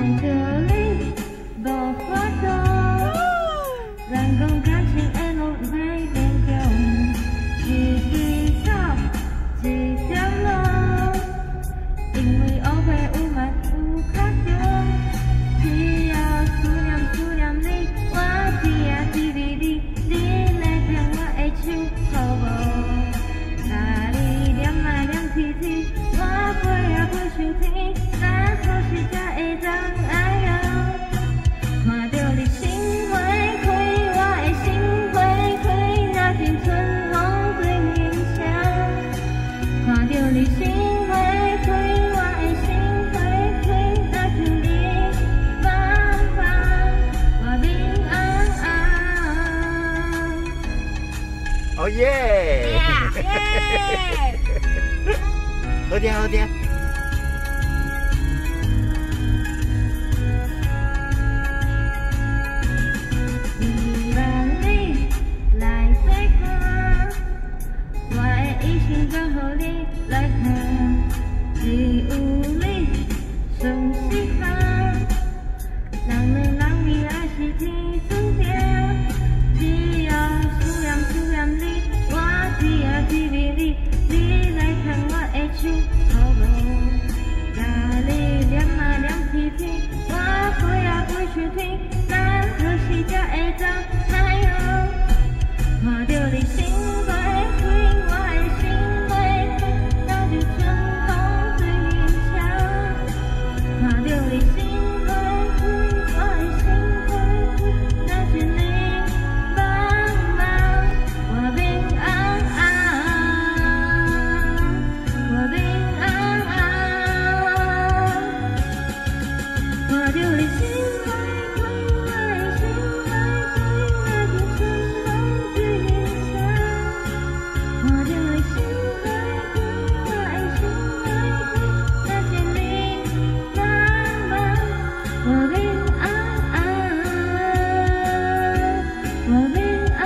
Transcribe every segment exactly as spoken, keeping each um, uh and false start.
哦耶！好听好听。 希望你来细看，我的一生就予你来看，只有你算适合。人恋人未来是天注定，只要思念思念你，我只要只为你，你来牵我的手，好无？甲你念啊念天天，我飞啊飞上天，咱何时才会走太阳？看着你心花开，我的心花开，那就春风最明香。看着你心花开，我的心花开，那是你茫茫，我平安安，我平安安。看着你心花开，我的心花开，那就春风最明香。看着你心花开，我的心花开，那是你茫茫，我平安安，我平安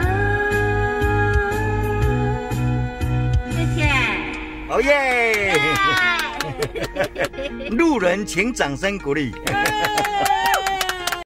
安。谢谢。 哦耶！路人请掌声鼓励。